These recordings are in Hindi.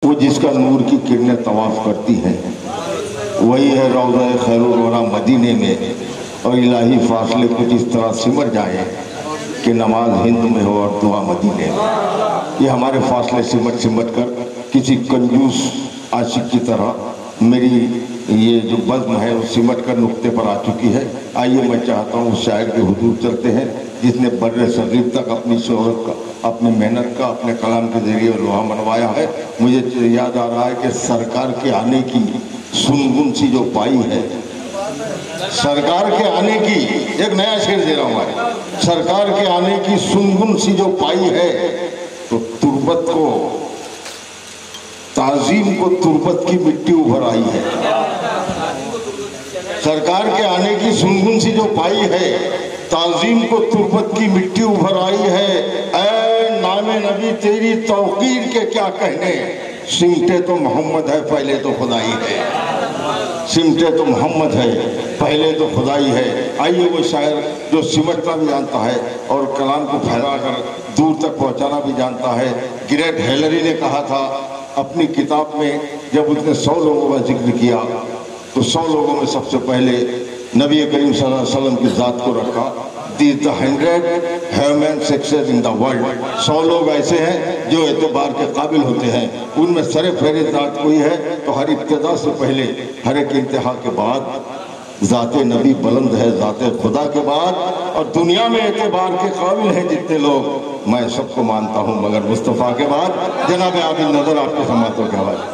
वो जिसका नूर की किरणें तवाफ करती हैं, वही है रौज़ा खैरुल वरा मदीने में। और इलाही फासले कुछ इस तरह सिमट जाए कि नमाज हिंद में हो और दुआ मदीने में। ये हमारे फासले सिमट कर किसी कंजूस आशिक की तरह मेरी ये जो बज़्म है वो सिमट कर नुक्ते पर आ चुकी है। आइए मैं चाहता हूँ उस शायर के हुजूर चलते हैं जिसने बर्रे सगीर तक अपनी शोहरत का, अपनी मेहनत का, अपने कलाम के जरिए लोहा मनवाया है। मुझे याद आ रहा है कि सरकार के आने की सुनगुन सी जो पाई है, सरकार के आने की, एक नया शेर दे रहा हूँ मैं, सरकार के आने की सुनगुन सी जो पाई है, तो तुर्बत को, ताजीम को तुर्बत की मिट्टी उभर आई है। सरकार के आने की सुनगुन सी जो पाई है, ताजीम को तुर्बत की मिट्टी उभर आई है। ऐ नामे नबी तेरी तौकीर के क्या कहने, सिमटे तो मोहम्मद है पहले तो खुदाई है, सिमटे तो मोहम्मद है पहले तो खुदाई है। आइए वो शायर जो सिमटना भी जानता है और कलाम को फैलाकर दूर तक पहुंचाना भी जानता है। ग्रेट हेलरी ने कहा था अपनी किताब में, जब उसने 100 लोगों का जिक्र किया तो 100 लोगों में सबसे पहले नबी करीम सल्लल्लाहु अलैहि वसल्लम की ज़ात को रखा। The 100 human success in the world, 100 लोग ऐसे हैं जो एतबार के काबिल होते हैं, उनमें सरे फहरिस्त ज़ात कोई है तो हर इब्तिदा से पहले, हर एक इंतहा के बाद ज़ाते नबी बुलंद है, ज़ाते खुदा के बाद। और दुनिया में एतबार के काबिल हैं जितने लोग, मैं सबको मानता हूँ मगर मुस्तफ़ा के बाद। जनाब आबिद नज़र आपके समातों के हवाले।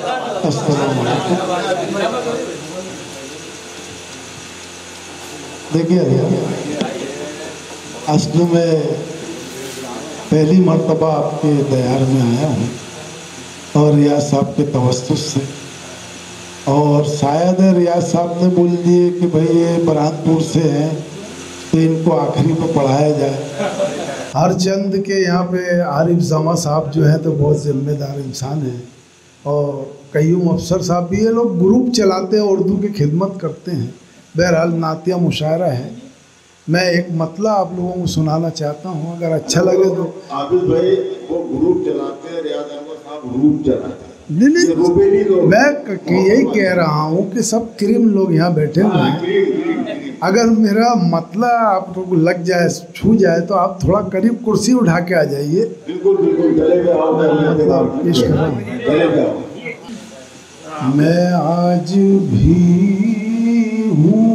देखिए असल में पहली मर्तबा आपके दयार में आया हूँ और रियाज साहब के तवस्सुस से, और शायद रियाज साहब ने बोल दिए कि भाई ये बरहानपुर से हैं तो इनको आखिरी पे पढ़ाया जाए। हर चंद के यहाँ पे आरिफ जमा साहब जो हैं तो बहुत जिम्मेदार इंसान हैं, और कईयूम अफसर साहब भी, ये लोग ग्रुप चलाते हैं, उर्दू की खिदमत करते हैं। बहरहाल नातिया मुशायरा है। मैं एक मतला आप लोगों को सुनाना चाहता हूँ, अगर अच्छा लगे तो। आबिद भाई वो ग्रुप चलाते हैं, रियाज अहमद साहब ग्रुप चलाते हैं। नहीं, मैं यही कह रहा हूँ कि सब क्रीम लोग यहाँ बैठे हुए हैं। अगर मेरा मतला आपको लग जाए, छू जाए, तो आप थोड़ा करीब कुर्सी उठा के आ जाइए। बिल्कुल बिल्कुल, चले जाओ। मतलब पेश कर रहा हूँ। मैं आज भी हूँ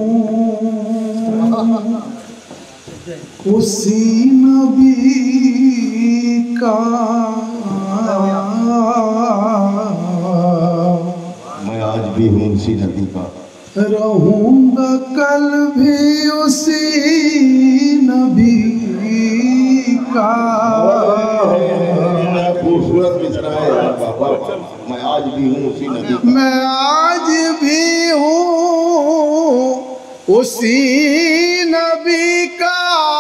उसी नबी का, मैं आज भी हूँ उसी नबी का, रहूँगा कल भी उसी नबी का। खूबसूरत मिसरा है बाबा, मैं आज भी हूँ उसी नबी का, मैं आज भी हूँ उसी नबी का,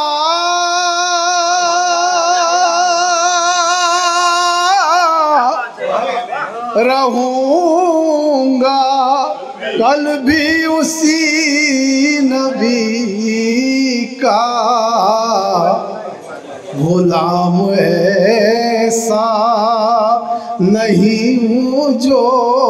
रहूँगा कल भी उसी नबी का। गुलाम ऐसा नहीं हूँ जो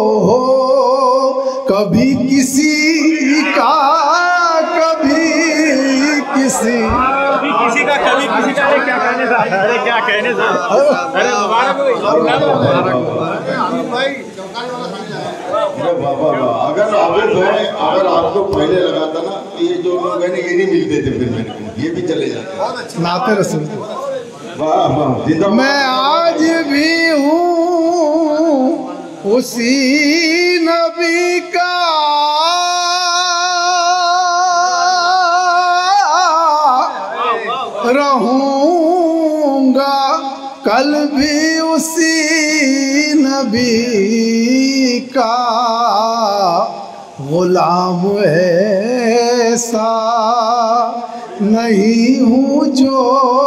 कभी किसी का, कभी किसी का, कभी किसी का। क्या कहने था? अरे क्या कहने था? अरे अगर अगर आपको पहले लगा था ना, ये जो लोग हैं ये नहीं मिलते थे, फिर मेरे को ये भी चले जाते नाते रसूल। वाह, मैं आज भी हूँ उसी नबी का, रहूँगा कल भी उसी नबी का। गुलाम ऐसा नहीं हूँ जो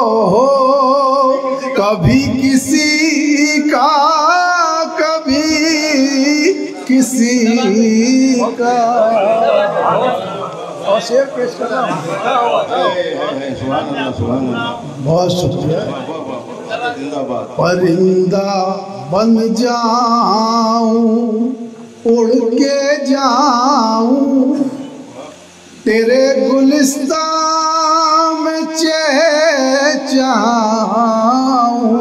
कभी किसी का, कभी किसी का। और शेर पेश कर रहा हूँ। बहुत शुक्रिया। जिंदाबाद। परिंदा बन जाऊं, उड़ के जाऊं, तेरे गुलिस्तान में चहचहाऊं।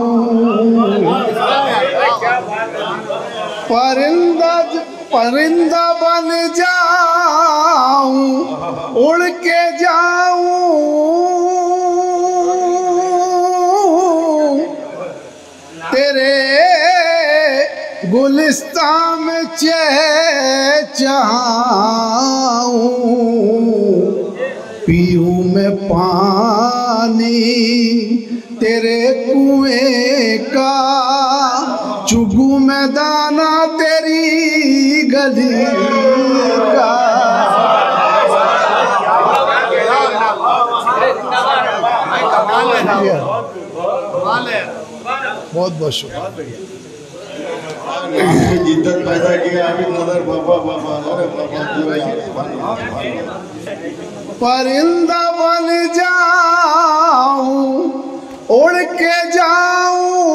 परिंदा बन जाऊं, उड़ के जाऊं, तेरे गुलिस्तान में चहचहाऊं। पीऊं मैं पानी तेरे कुएं का, चुगू मैं दाना तेरी गली का। बहुत बहुत शुक्रिया। जिद्दत पैदा किया अभी नजर बाबा बाबा। परिंदा बन जाऊं, उड़ के जाऊं,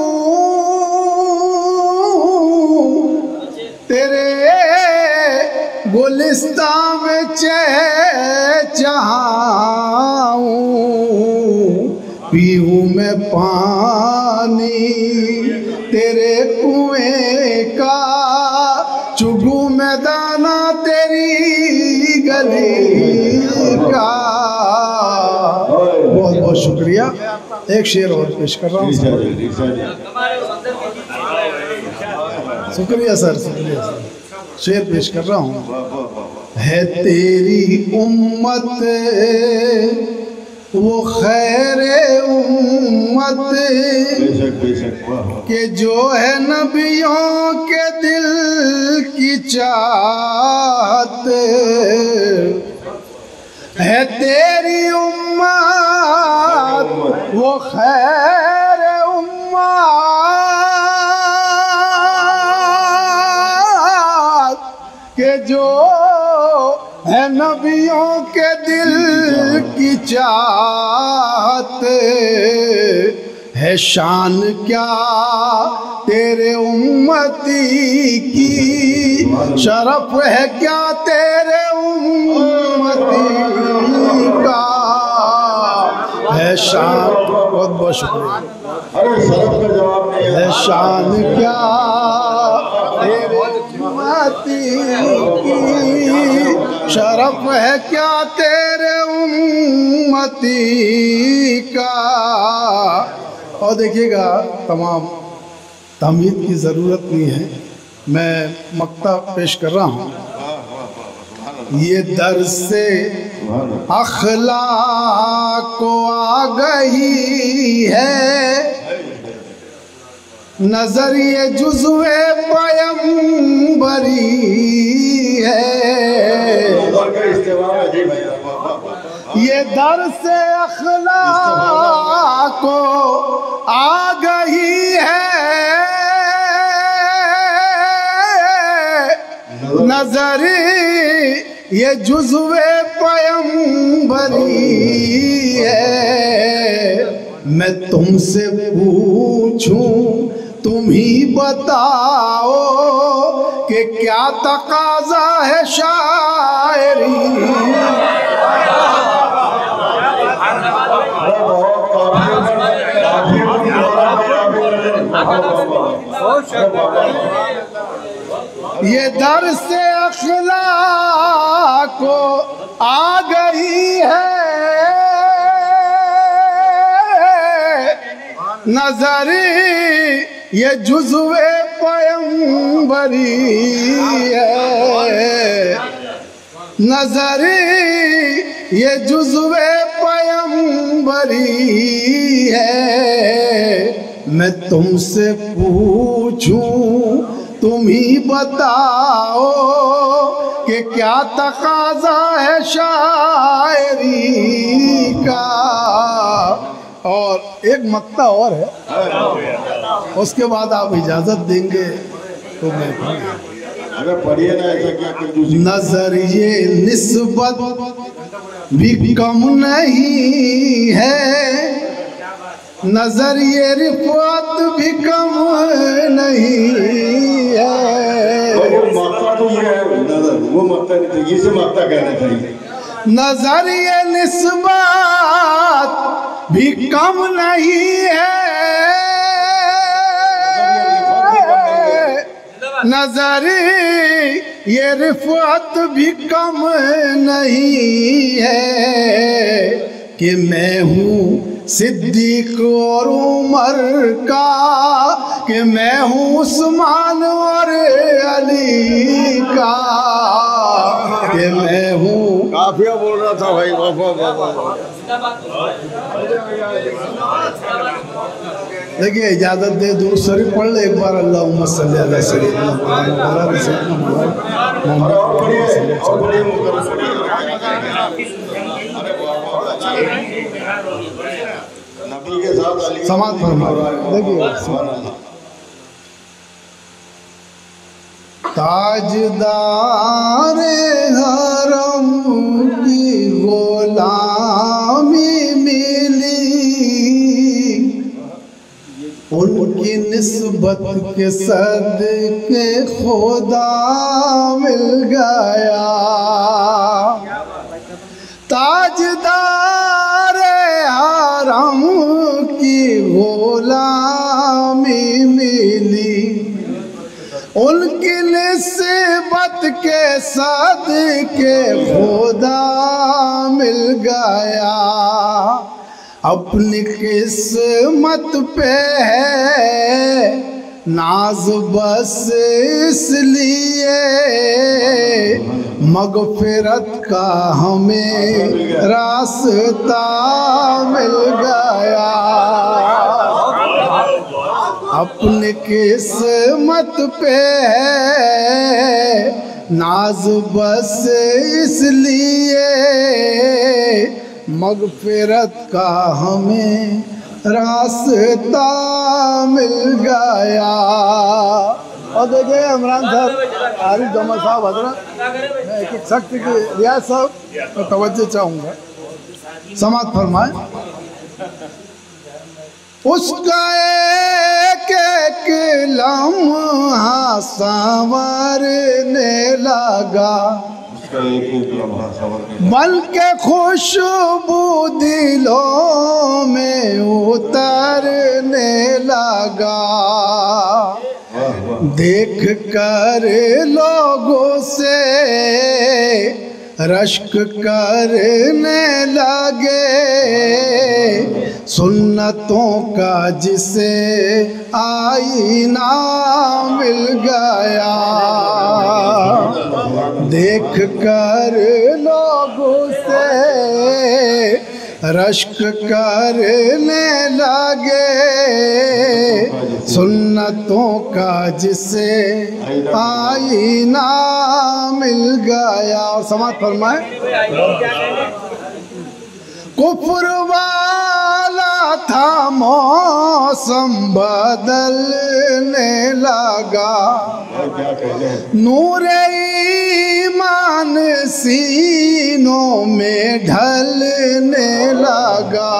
तेरे गुलिस्तान में चहचहाऊं। पीऊं मैं पानी तेरे कुएं का, चुगू मैं दाना तेरी गली का। बहुत बहुत शुक्रिया। एक शेर और पेश कर रहा हूँ। शुक्रिया सर, शुक्रिया सर। शेर पेश कर रहा हूँ। है तेरी उम्मत वो खैरे उम्मत के जो है नबियों के दिल की चाहत। है तेरी उम्मत वो खैरे उम्मत के जो है नबियों के दिल की चाहत। है शान क्या तेरे उम्मती की, शरफ है क्या तेरे उम्मती का। है शान, बहुत बहुत शुक्रिया। अरे शरफ का जवाब नहीं है शान क्या तेरे उम्मती की, शरफ है क्या तेरे उम्मती का। और देखिएगा, तमाम तमीद की ज़रूरत नहीं है, मैं मक्ता पेश कर रहा हूँ। ये दर से अखलाक को आ गई है, नजरिए जुज़्वे पैगंबरी है। ये दर से अखलाक को आ गई है, नजरी ये जुज़्वे पैगंबरी है। मैं तुमसे पूछूं तुम ही बताओ कि क्या तकाज़ा है शायरी। ये दर से अखलाक को आ गई है, नजरी ये जुज़्वे पैगंबरी है। नजरी ये जुज़्वे पैगंबरी है। मैं तुमसे पूछूं तुम ही बताओ कि क्या तकाज़ा है शायरी का। और एक मक्ता और है, उसके बाद आप इजाज़त देंगे तो मैं अगर पढ़िए ना ऐसा क्या कुछ। नजरिए निस्बत भी कम नहीं है, नजर ये रिफ़त भी कम नहीं है। वो माता तो ये है नजर, वो माता नहीं चाहिए, इसे माता कहना चाहिए। नजर ये निस्बत भी कम नहीं है, नजर ये रिफ़त भी कम नहीं है कि मैं हूँ सिद्दीक और उमर का, कि मैं हूँ उस्मान और अली का, कि मैं हूँ। काफिया बोल रहा था भाई। देखिए इजाजत दे, दूर शरीफ पढ़ ले एक बार। अल्लाहुम्मा सल्ली अला सय्यिदना नबी के साथ समाज फरमा। देखिए ताजदार हरम की गुलामी मिली, उनकी निस्बत के सदके खुदा मिल गया। ताजदार हरम की गुलामी मिली, उनकी निस्बत के सदके खुदा मिल गया। अपनी किस्मत पे है नाज बस इसलिए, मगफिरत का हमें रास्ता मिल गया। अपनी किस्मत पे है नाज बस इसलिए, मगफिरत का हमें रास्ता मिल गया। और देखिए इमरान साहब, आरिफ जमा साहब, हजरत मैं एक सख्त की रियाज साहब मैं तवज्जो चाहूँगा, समात फरमाए। उसका एक एक लम्हा संवरने लगा, बल्कि खुशबू दिलों में उतरने लगा। देख कर लोगों से रश्क करने लगे, सुन्नतों का जिसे आईना मिल गया। देख कर लोगों से रश्क करने लगे, सुन्नतों का जिसे आईना मिल गया। और समाज फरमाए, कुफ्र वाला था मौसम बदलने लगा, नूर ईमान सीनों में ढलने लगा।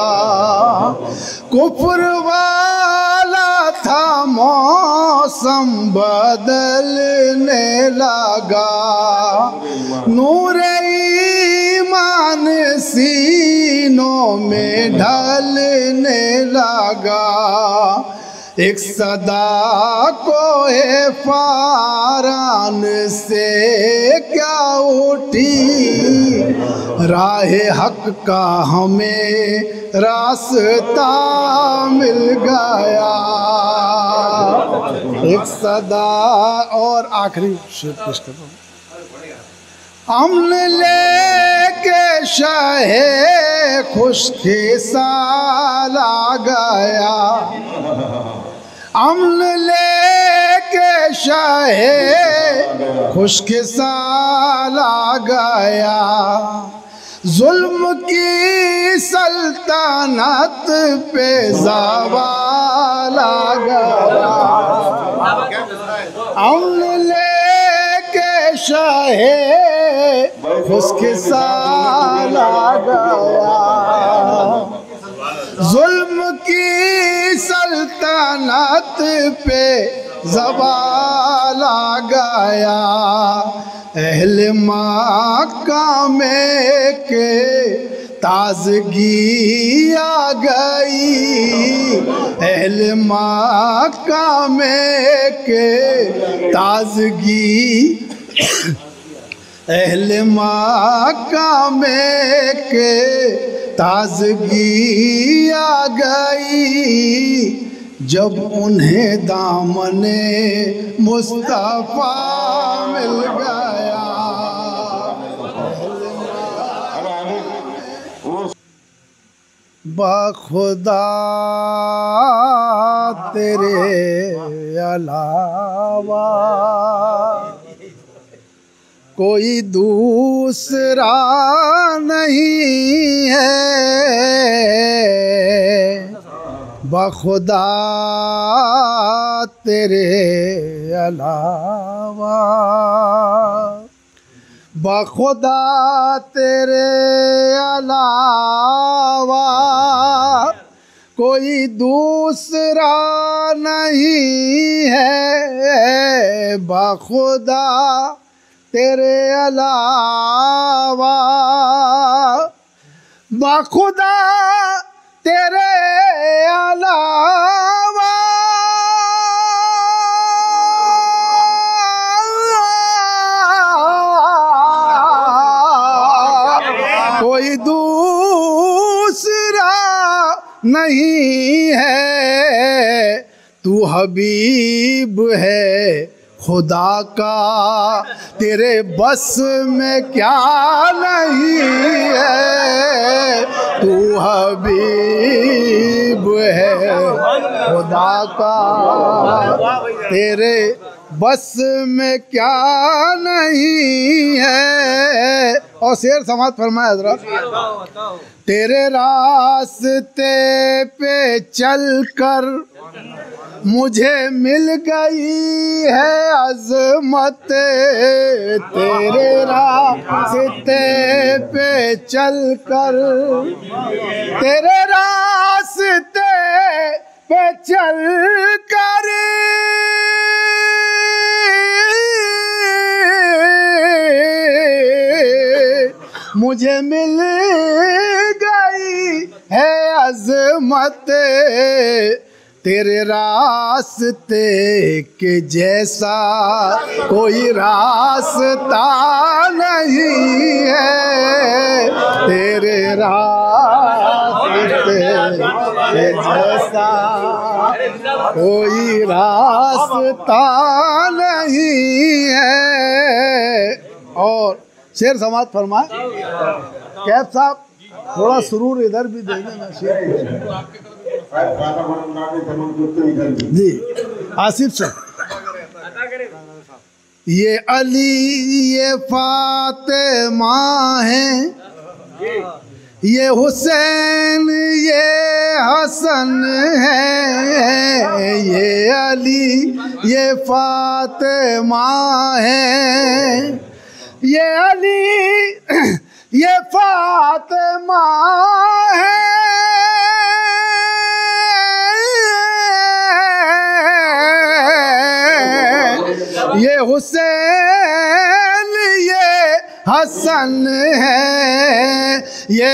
कुफ्र वाला था मौसम बदलने लगा, नूर ईमान सीनों में ढलने लगा। एक सदा कोहे फारान से क्या उठी, राहे हक का हमें रास्ता मिल गया। एक सदा। और आखिरी शेर पेश कर रहा हूँ। अमन लेके शाहे खुशकी साल आ गया, अमन लेके शाहे खुशकी साल आ गया। जुल्म की सल्तनत पे ज़वाल आ गया, अमन लेके शाहे उसके साल आ गया। जुल्म की खयानत पे ज़वाल आ गया, अहले मक्का में के ताज़गी आ गई, अहले मक्का में के ताज़गी, अहले मक्का में के ताज़गी आ गई, जब उन्हें दामने मुस्तफ़ा मिल गया। बखुदा तेरे अलावा कोई दूसरा नहीं है, बखुदा तेरे अलावा, बखुदा तेरे अलावा कोई दूसरा नहीं है, बखुदा तेरे अलावा, बखुदा तेरे अलावा कोई दूसरा नहीं है, तू हबीब है खुदा का, तेरे बस में क्या नहीं है, तू हबीब है खुदा का, तेरे बस में क्या नहीं है। और शेर समाज फरमाया हज़रत, तेरे रास्ते पे चलकर मुझे मिल गई है अज़मत, तेरे रास्ते पे चलकर, तेरे रास्ते पे चलकर मुझे मिल गई है अज़मत, तेरे रास्ते के जैसा कोई रास्ता नहीं है, तेरे रास्ते के जैसा कोई रास्ता नहीं है। और शेर समाप्त फरमाए कैफ साहब, थोड़ा सुरूर इधर भी दे देना शेर जी। आसिफ साहब, ये अली ये फातिमा है, ये हुसैन ये हसन है, ये अली ये फातिमा है, ये अली ये फातिमा है, ये हुसैन ये हसन है, ये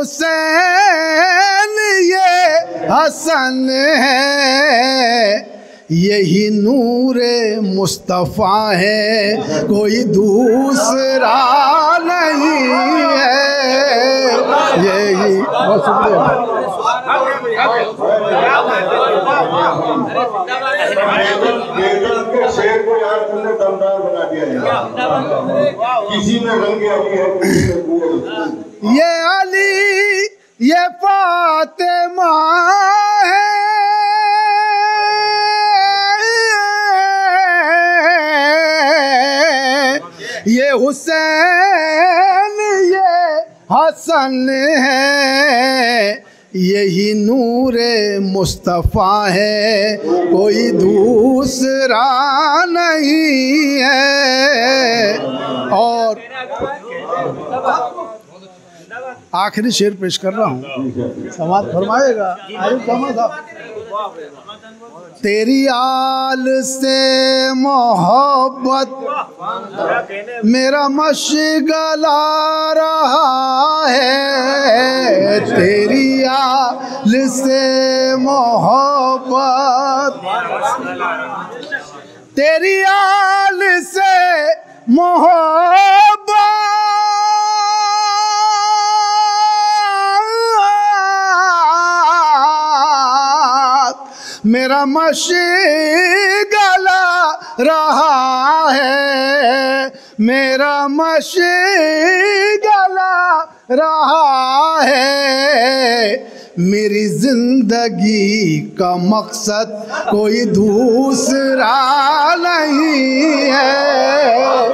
हुसैन ये हसन है, यही नूरे मुस्तफ़ा है कोई दूसरा नहीं है, यही शेर को यार तुमने दमदार बना दिया, किसी में रंग है, ये अली ये फातिमा है, ये हुसैन ये हसन है, यही नूरे मुस्तफ़ा है कोई दूसरा नहीं है। और आखिरी शेर पेश कर रहा हूँ, समाज फरमाएगा। आरिफ जमा साहब, तेरी आल से मोहब्बत मेरा मशगला रहा है, तेरी आल से मोहब्बत, तेरी आल से मोहब्बत मेरा मशगला रहा है, मेरा मशगला रहा है। मेरी जिंदगी का मकसद कोई दूसरा नहीं है,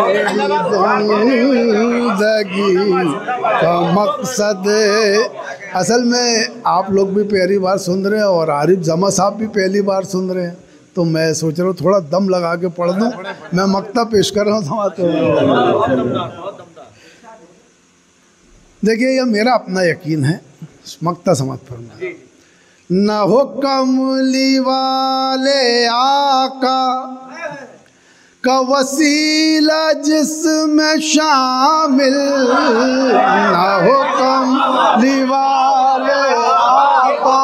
जिंदगी का मकसद। असल में आप लोग भी पहली बार सुन रहे हैं और आरिफ जमा साहब भी पहली बार सुन रहे हैं, तो मैं सोच रहा हूँ थोड़ा दम लगा के पढ़ दूँ। मैं मक्ता पेश कर रहा हूँ समाज को। देखिए, यह मेरा अपना यकीन है। मक्ता समाज फरमा, न हो कमली वाले आका का वसीला जिसमें शामिल, न हो कमली वाले आका,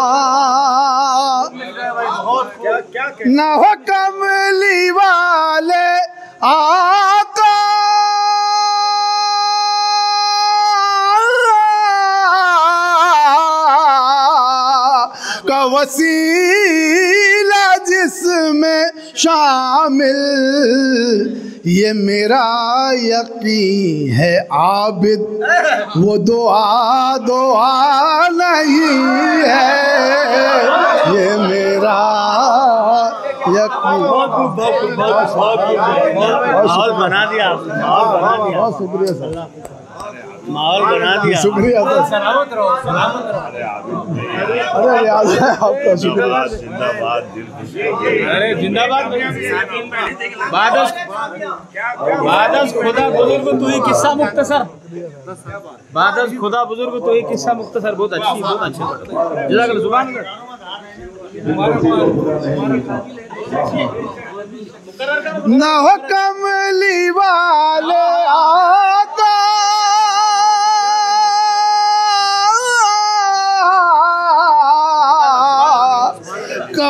न हो कमली वाले आका का वसीला जिसमें शामिल। ये मेरा यकीन है आबिद, वो दुआ दुआ नहीं है, ये मेरा यकीन। माहौल बना दिया आपने, बहुत शुक्रिया सर, माहौल बना दिया। शुक्रिया सर। अरे रियाज है आपका, शुक्रिया। अरे जिंदाबाद। बादश खुदा बुजुर्ग तू ही किस्सा मुख्तसर, बादश खुदा बुजुर्ग तू ही किस्सा मुख्तसर। बहुत अच्छी, बहुत अच्छी जज़ाकल्लाह। जुबान न हो कमली वाले आका का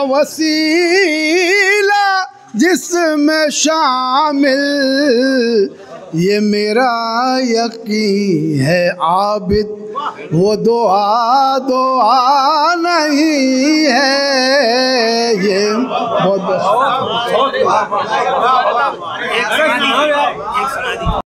वसीला जिसमें शामिल। ये मेरा यकीन है आबिद, वो दुआ दुआ नहीं है। ये बहुत